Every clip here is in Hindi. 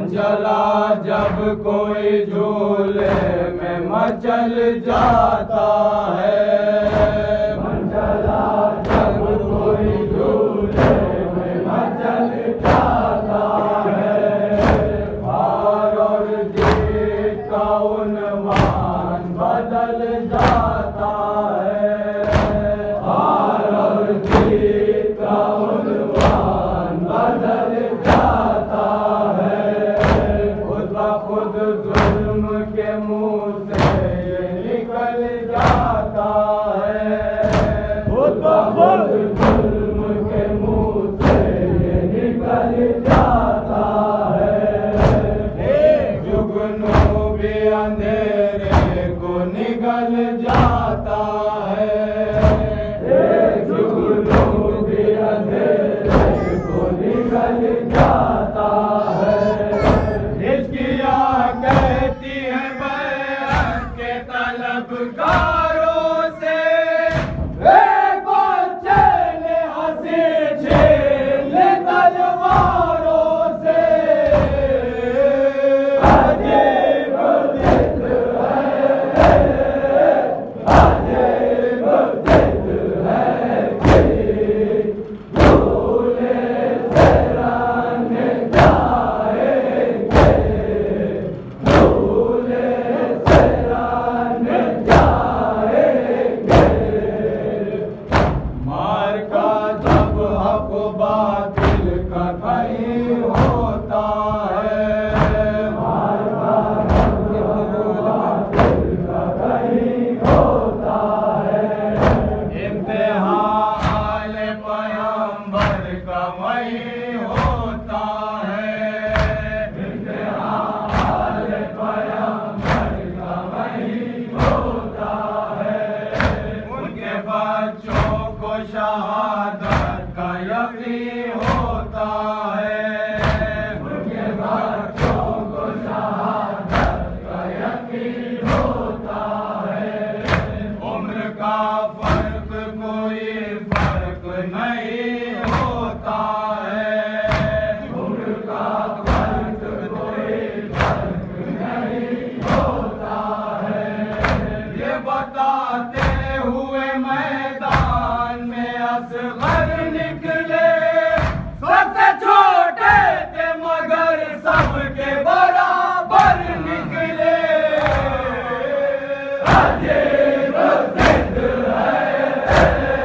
मंझला जब कोई झूले में मचल जाता है, मंझला जब कोई झूले में मचल जाता है, हार और जीत का उन्वान बदल जाता है, हार और जीत का उन्वान बदल जाता है। खुद जुल्म के मुंह से ये निकल जाता है, खुद जुल्म के मुंह से ये निकल जाता है। एक जुगनू भी अंधेरे को निगल जाता है, एक जुगनू भी अंधेरे को निगल जाता है। कहती है बैत के तलबगारों से, एक बच्चे ने हंसी छीन ले तलवारों से। अजीब जिद है, अजीब जिद है कि झूले से रन जाएंगे, मार का जब हक बातिल का कहीं होता है, मार का जब बातिल का कहीं होता है, इम्तिहान आले पैगंबर का वही होता है, इम्तिहान आले पैगंबर का वही होता है। उनके बच्चों को शहादत का यकीन होता है, उनके बच्चों को शहादत का यकीन होता है। उम्र का फर्क कोई फर्क नहीं होता है, उम्र का फर्क कोई फर्क नहीं होता है। ये बताते हुए मैदान में असगर निकले, सबसे छोटे थे मगर सबके बराबर निकले। अजीब जिद है,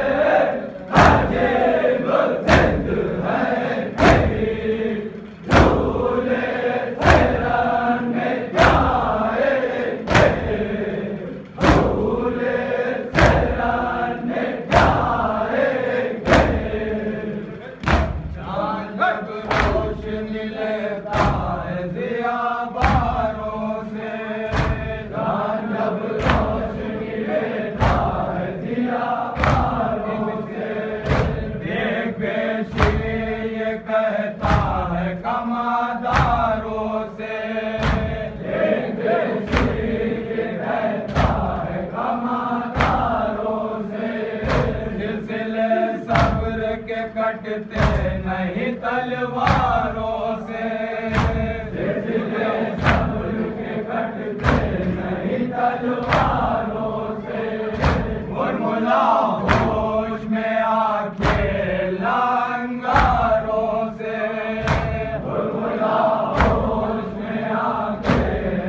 अजीब जिद है कि झूले से रन जाएंगे, झूले से रन जाएंगे। चांद जब रोशनी लेता है ज़ियाबारों से, चांद जब रोशनी लेता है ज़ियाबारों से, एक बेशी ये कहता है कमादारों से, एक बेशी ये कहता है कमादारों से। सिलसिले सब्र के कटते नहीं तलवारों से, सिलसिले सब्र के कटते नहीं तलवारों से। मुरमुला होश में आके लंगारों से, मुरमुला होश में आके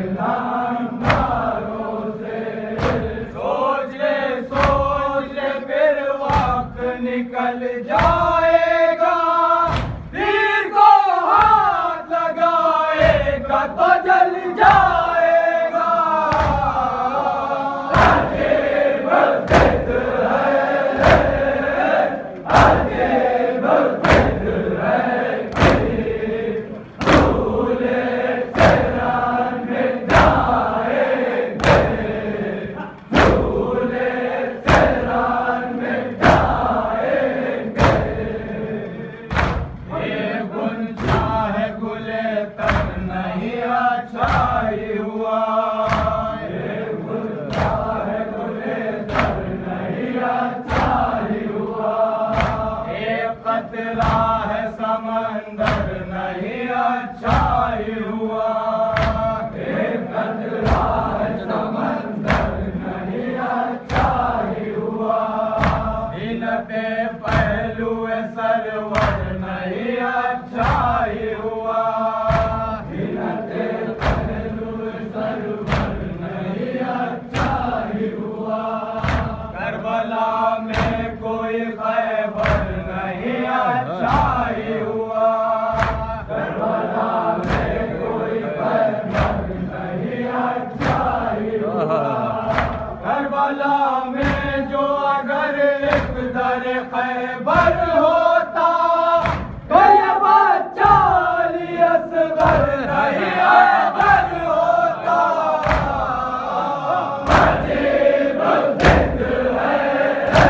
लंगारों से। सोच ले फिर वक्त निकल जाएगा, तीर को हाथ लगाएगा तो जल जाएगा। अजीब जिद है, अजीब जिद है कि झूले से रन जाएंगे, झूले से रन जाएंगे। ये गुंजा है गुले तर नहीं अच्छाई हुआ, ये गुंजा है गुले तर नहीं अच्छाई हुआ। एक कतरा है समंदर नहीं अच्छाई हुआ, करबला में जो अगर एक दर खैबर होता तो ये बच्चा अली असगर नहीं हैदर होता। अजीब जिद है,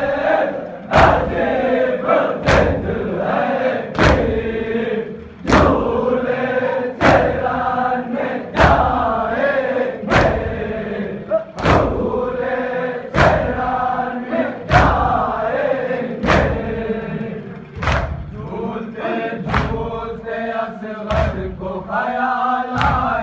अजीब जिद है कि झूले चरण में जाएंगे, झूले चरण में जाएंगे। झूलते झूलते असगर को ख्याल आया